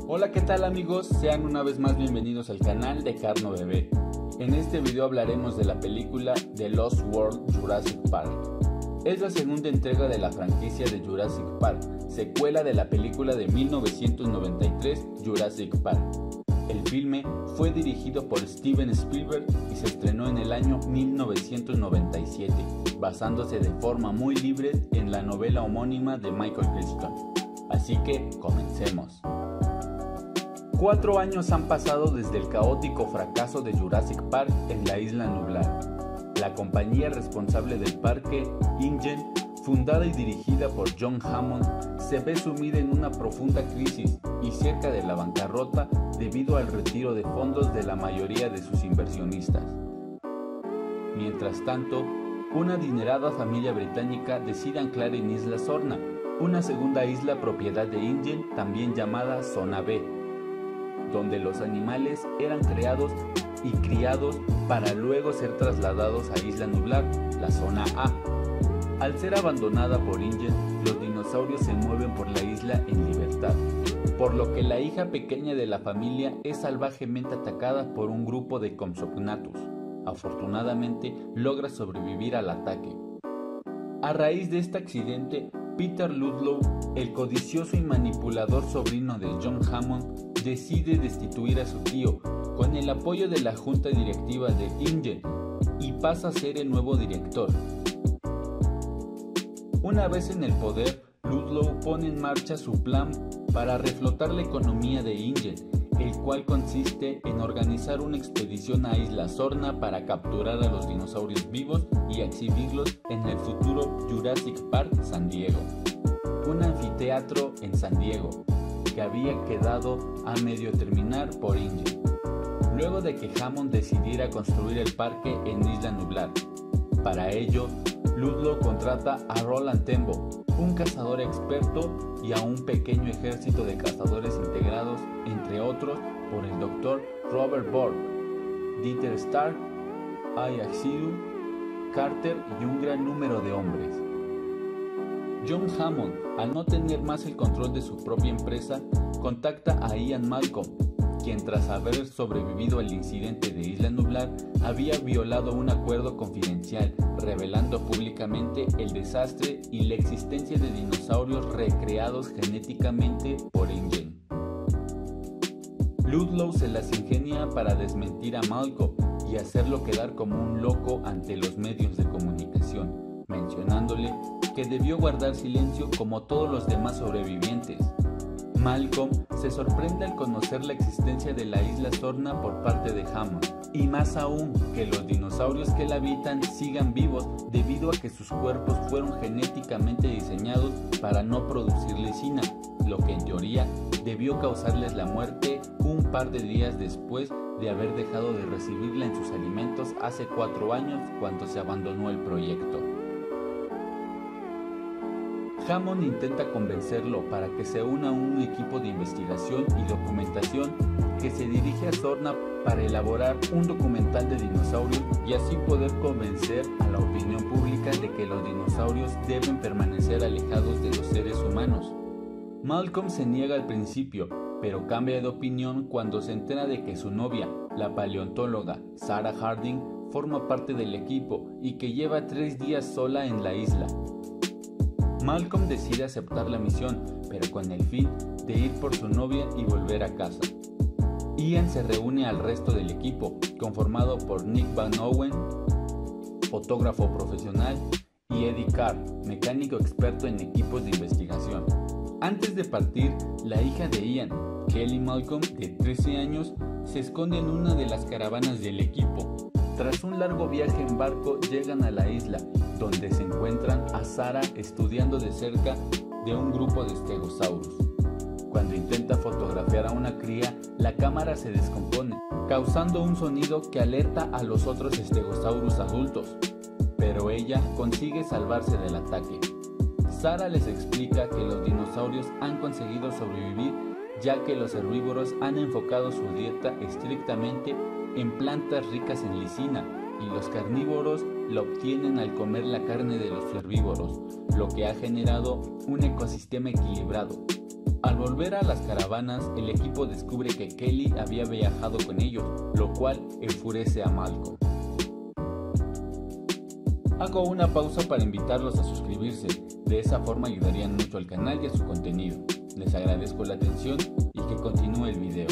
Hola, ¿qué tal amigos? Sean una vez más bienvenidos al canal de Carno Bebé. En este video hablaremos de la película The Lost World Jurassic Park. Es la segunda entrega de la franquicia de Jurassic Park, secuela de la película de 1993 Jurassic Park. El filme fue dirigido por Steven Spielberg y se estrenó en el año 1997, basándose de forma muy libre en la novela homónima de Michael Crichton. Así que comencemos. 4 años han pasado desde el caótico fracaso de Jurassic Park en la isla Nublar. La compañía responsable del parque, InGen, fundada y dirigida por John Hammond, se ve sumida en una profunda crisis y cerca de la bancarrota debido al retiro de fondos de la mayoría de sus inversionistas. Mientras tanto, una adinerada familia británica decide anclar en Isla Sorna, una segunda isla propiedad de InGen, también llamada Zona B, donde los animales eran creados y criados para luego ser trasladados a Isla Nublar, la Zona A. Al ser abandonada por InGen, los dinosaurios se mueven por la isla en libertad, por lo que la hija pequeña de la familia es salvajemente atacada por un grupo de Compsognathus. Afortunadamente, logra sobrevivir al ataque. A raíz de este accidente, Peter Ludlow, el codicioso y manipulador sobrino de John Hammond, decide destituir a su tío con el apoyo de la junta directiva de InGen y pasa a ser el nuevo director. Una vez en el poder, Ludlow pone en marcha su plan para reflotar la economía de InGen, el cual consiste en organizar una expedición a Isla Sorna para capturar a los dinosaurios vivos y exhibirlos en el futuro Jurassic Park San Diego, un anfiteatro en San Diego que había quedado a medio terminar por InGen, luego de que Hammond decidiera construir el parque en Isla Nublar. Para ello, Ludlow contrata a Roland Tembo, un cazador experto, y a un pequeño ejército de cazadores integrados, entre otros, por el Dr. Robert Borg, Dieter Stark, Aya Xiu, Carter y un gran número de hombres. John Hammond, al no tener más el control de su propia empresa, contacta a Ian Malcolm, quien tras haber sobrevivido al incidente de Isla Nublar había violado un acuerdo confidencial, revelando públicamente el desastre y la existencia de dinosaurios recreados genéticamente por InGen. Ludlow se las ingenia para desmentir a Malcolm y hacerlo quedar como un loco ante los medios de comunicación, mencionándole que debió guardar silencio como todos los demás sobrevivientes. Malcolm se sorprende al conocer la existencia de la isla Sorna por parte de Hammond, y más aún que los dinosaurios que la habitan sigan vivos debido a que sus cuerpos fueron genéticamente diseñados para no producir lisina, lo que en teoría debió causarles la muerte un par de días después de haber dejado de recibirla en sus alimentos hace 4 años cuando se abandonó el proyecto. Hammond intenta convencerlo para que se una a un equipo de investigación y documentación que se dirige a Sorna para elaborar un documental de dinosaurios y así poder convencer a la opinión pública de que los dinosaurios deben permanecer alejados de los seres humanos. Malcolm se niega al principio, pero cambia de opinión cuando se entera de que su novia, la paleontóloga Sarah Harding, forma parte del equipo y que lleva 3 días sola en la isla. Malcolm decide aceptar la misión, pero con el fin de ir por su novia y volver a casa. Ian se reúne al resto del equipo, conformado por Nick Van Owen, fotógrafo profesional, y Eddie Carr, mecánico experto en equipos de investigación. Antes de partir, la hija de Ian, Kelly Malcolm, de 13 años, se esconde en una de las caravanas del equipo. Tras un largo viaje en barco, llegan a la isla, donde se encuentran a Sarah estudiando de cerca de un grupo de stegosaurus. Cuando intenta fotografiar a una cría, la cámara se descompone, causando un sonido que alerta a los otros stegosaurus adultos, pero ella consigue salvarse del ataque. Sarah les explica que los dinosaurios han conseguido sobrevivir ya que los herbívoros han enfocado su dieta estrictamente en plantas ricas en lisina y los carnívoros la obtienen al comer la carne de los herbívoros, lo que ha generado un ecosistema equilibrado. Al volver a las caravanas, el equipo descubre que Kelly había viajado con ellos, lo cual enfurece a Malcolm. Hago una pausa para invitarlos a suscribirse, de esa forma ayudarían mucho al canal y a su contenido. Les agradezco la atención y que continúe el video.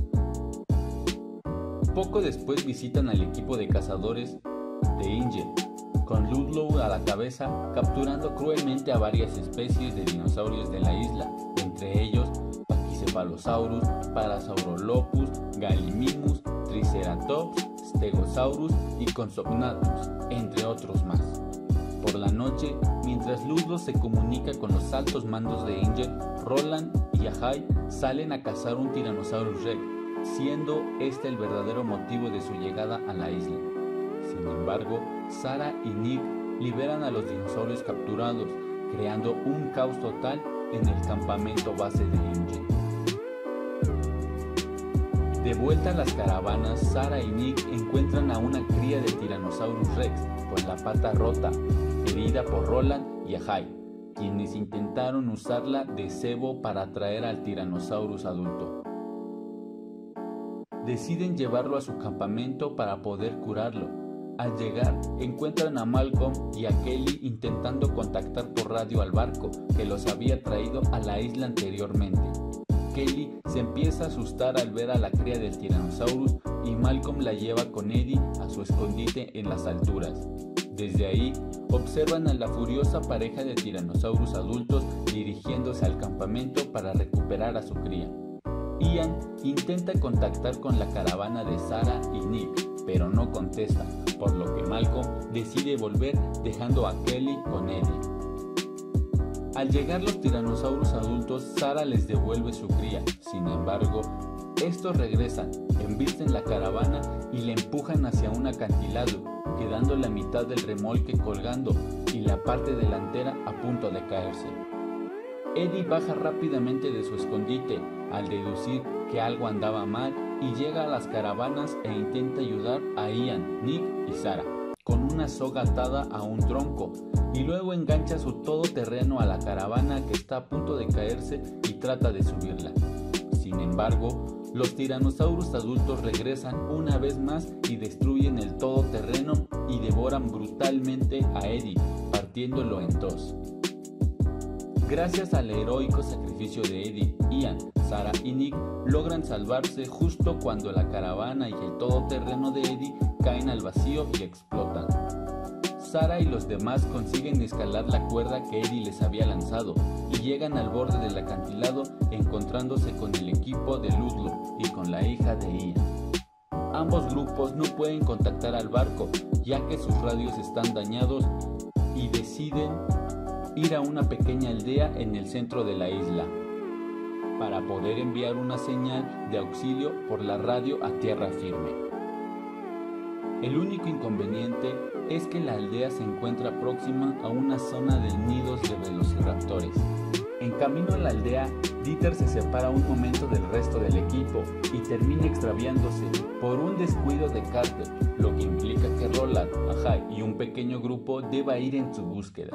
Poco después visitan al equipo de cazadores de Ingen, con Ludlow a la cabeza, capturando cruelmente a varias especies de dinosaurios de la isla, entre ellos Pachycephalosaurus, Parasaurolophus, Gallimimus, Triceratops, Stegosaurus y Compsognathus, entre otros más. Por la noche, mientras Ludlow se comunica con los altos mandos de Ingen, Roland y Ajay salen a cazar un Tyrannosaurus Rex, siendo este el verdadero motivo de su llegada a la isla. Sin embargo, Sarah y Nick liberan a los dinosaurios capturados, creando un caos total en el campamento base de Ingen. De vuelta a las caravanas, Sarah y Nick encuentran a una cría de Tyrannosaurus Rex con la pata rota, herida por Roland y Ajay, quienes intentaron usarla de cebo para atraer al Tyrannosaurus adulto. Deciden llevarlo a su campamento para poder curarlo. Al llegar, encuentran a Malcolm y a Kelly intentando contactar por radio al barco que los había traído a la isla anteriormente. Kelly se empieza a asustar al ver a la cría del Tyrannosaurus y Malcolm la lleva con Eddie a su escondite en las alturas. Desde ahí, observan a la furiosa pareja de Tyrannosaurus adultos dirigiéndose al campamento para recuperar a su cría. Ian intenta contactar con la caravana de Sarah y Nick, pero no contesta, por lo que Malcolm decide volver dejando a Kelly con Eddie. Al llegar los tiranosaurus adultos, Sarah les devuelve su cría. Sin embargo, estos regresan, embisten la caravana y la empujan hacia un acantilado, quedando la mitad del remolque colgando y la parte delantera a punto de caerse. Eddie baja rápidamente de su escondite al deducir que algo andaba mal y llega a las caravanas e intenta ayudar a Ian, Nick y Sarah con una soga atada a un tronco, y luego engancha su todoterreno a la caravana que está a punto de caerse y trata de subirla. Sin embargo, los tiranosaurus adultos regresan una vez más y destruyen el todoterreno y devoran brutalmente a Eddie, partiéndolo en dos. Gracias al heroico sacrificio de Eddie, Ian, Sarah y Nick logran salvarse justo cuando la caravana y el todoterreno de Eddie caen al vacío y explotan. Sarah y los demás consiguen escalar la cuerda que Eddie les había lanzado y llegan al borde del acantilado, encontrándose con el equipo de Ludlow y con la hija de Ian. Ambos grupos no pueden contactar al barco, ya que sus radios están dañados, y deciden ir a una pequeña aldea en el centro de la isla para poder enviar una señal de auxilio por la radio a tierra firme. El único inconveniente es que la aldea se encuentra próxima a una zona de nidos de velociraptores. En camino a la aldea, Dieter se separa un momento del resto del equipo y termina extraviándose por un descuido de Carter, lo que implica que Roland, Ajay y un pequeño grupo deba ir en su búsqueda.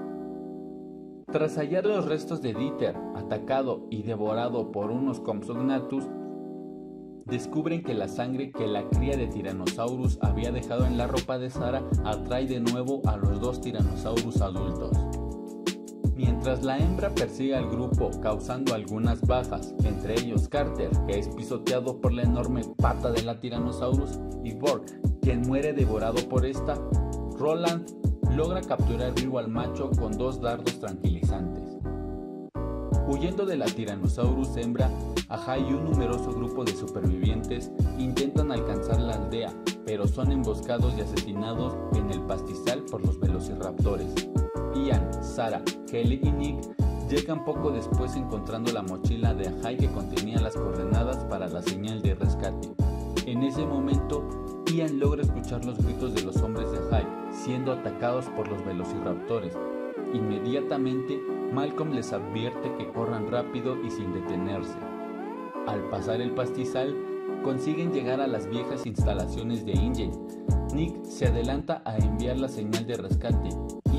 Tras hallar los restos de Dieter, atacado y devorado por unos Compsognathus, descubren que la sangre que la cría de Tyrannosaurus había dejado en la ropa de Sarah atrae de nuevo a los dos Tyrannosaurus adultos. Mientras la hembra persigue al grupo causando algunas bajas, entre ellos Carter, que es pisoteado por la enorme pata de la Tyrannosaurus, y Borg, quien muere devorado por esta, Roland logra capturar vivo al macho con 2 dardos tranquilizantes. Huyendo de la Tyrannosaurus hembra, Ajay y un numeroso grupo de supervivientes intentan alcanzar la aldea, pero son emboscados y asesinados en el pastizal por los velociraptores. Ian, Sarah, Kelly y Nick llegan poco después encontrando la mochila de Ajay que contenía las coordenadas para la señal de rescate. En ese momento, Ian logra escuchar los gritos de los hombres de Ajay siendo atacados por los velociraptores. Inmediatamente, Malcolm les advierte que corran rápido y sin detenerse. Al pasar el pastizal, consiguen llegar a las viejas instalaciones de Ingen. Nick se adelanta a enviar la señal de rescate.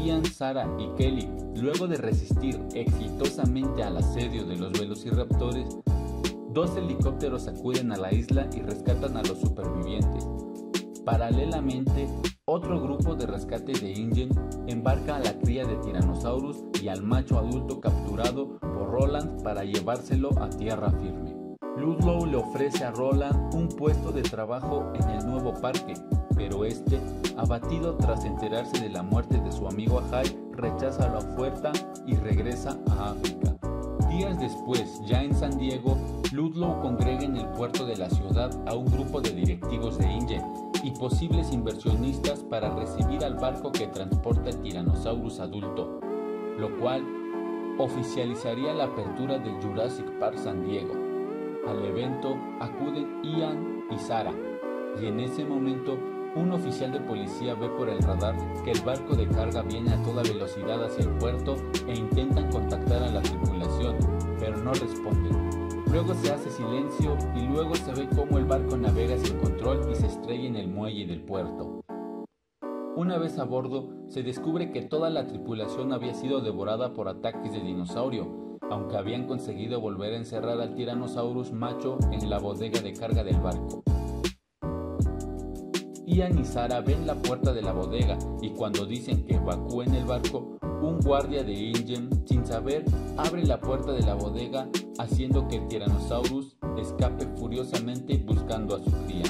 Ian, Sarah y Kelly, luego de resistir exitosamente al asedio de los velociraptores, 2 helicópteros acuden a la isla y rescatan a los supervivientes. Paralelamente, otro grupo de rescate de InGen embarca a la cría de Tyrannosaurus y al macho adulto capturado por Roland para llevárselo a tierra firme. Ludlow le ofrece a Roland un puesto de trabajo en el nuevo parque, pero este, abatido tras enterarse de la muerte de su amigo Ahai, rechaza la oferta y regresa a África. Días después, ya en San Diego, Ludlow congrega en el puerto de la ciudad a un grupo de directivos de InGen y posibles inversionistas para recibir al barco que transporta el Tyrannosaurus adulto, lo cual oficializaría la apertura del Jurassic Park San Diego. Al evento acuden Ian y Sarah, y en ese momento un oficial de policía ve por el radar que el barco de carga viene a toda velocidad hacia el puerto e intentan contactar a la tripulación, pero no responden. Luego se hace silencio y luego se ve cómo el barco navega sin control y se estrella en el muelle del puerto. Una vez a bordo, se descubre que toda la tripulación había sido devorada por ataques de dinosaurio, aunque habían conseguido volver a encerrar al Tyrannosaurus macho en la bodega de carga del barco. Ian y Sarah ven la puerta de la bodega y cuando dicen que evacúen el barco, un guardia de InGen, sin saber, abre la puerta de la bodega, haciendo que el Tyrannosaurus escape furiosamente buscando a su cría.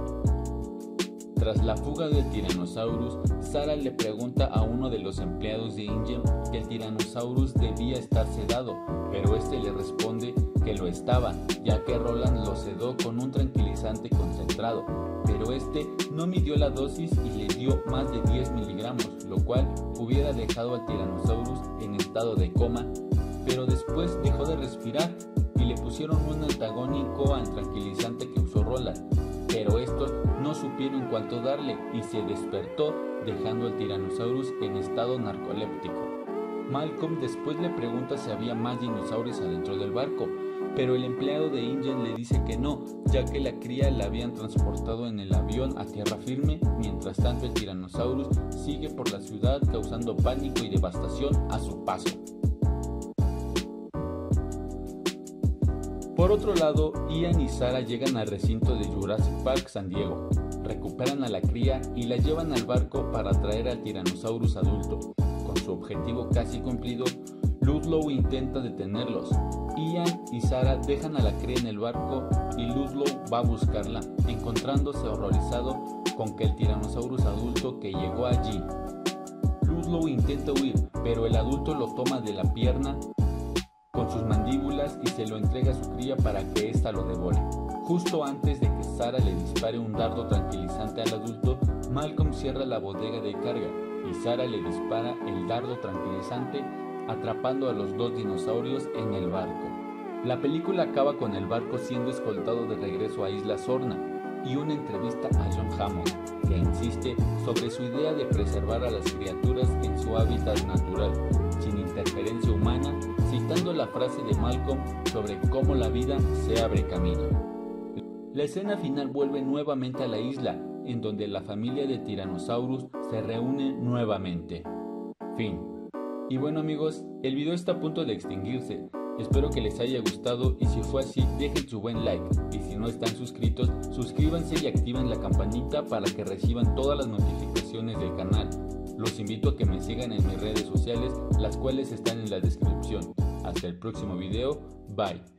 Tras la fuga del Tyrannosaurus, Sarah le pregunta a uno de los empleados de InGen que el Tyrannosaurus debía estar sedado, pero este le responde que lo estaba, ya que Roland lo sedó con un tranquilizante concentrado, pero este no midió la dosis y le dio más de 10 miligramos, lo cual hubiera dejado al Tyrannosaurus en estado de coma, pero después dejó de respirar y le pusieron un antagónico al tranquilizante que usó Roland, pero estos no supieron cuánto darle y se despertó dejando al Tyrannosaurus en estado narcoléptico. Malcolm después le pregunta si había más dinosaurios adentro del barco, pero el empleado de InGen le dice que no, ya que la cría la habían transportado en el avión a tierra firme. Mientras tanto, el Tyrannosaurus sigue por la ciudad causando pánico y devastación a su paso. Por otro lado, Ian y Sarah llegan al recinto de Jurassic Park San Diego, recuperan a la cría y la llevan al barco para traer al Tyrannosaurus adulto. Con su objetivo casi cumplido, Ludlow intenta detenerlos. Ian y Sarah dejan a la cría en el barco y Ludlow va a buscarla, encontrándose horrorizado con que el Tyrannosaurus adulto que llegó allí. Ludlow intenta huir, pero el adulto lo toma de la pierna con sus mandíbulas y se lo entrega a su cría para que ésta lo devore. Justo antes de que Sarah le dispare un dardo tranquilizante al adulto, Malcolm cierra la bodega de carga y Sarah le dispara el dardo tranquilizante, atrapando a los 2 dinosaurios en el barco. La película acaba con el barco siendo escoltado de regreso a Isla Sorna y una entrevista a John Hammond, que insiste sobre su idea de preservar a las criaturas en su hábitat natural, sin interferencia humana, citando la frase de Malcolm sobre cómo la vida se abre camino. La escena final vuelve nuevamente a la isla, en donde la familia de Tyrannosaurus se reúne nuevamente. Fin. Y bueno amigos, el video está a punto de extinguirse. Espero que les haya gustado y si fue así, dejen su buen like. Y si no están suscritos, suscríbanse y activen la campanita para que reciban todas las notificaciones del canal. Los invito a que me sigan en mis redes sociales, las cuales están en la descripción. Hasta el próximo video, bye.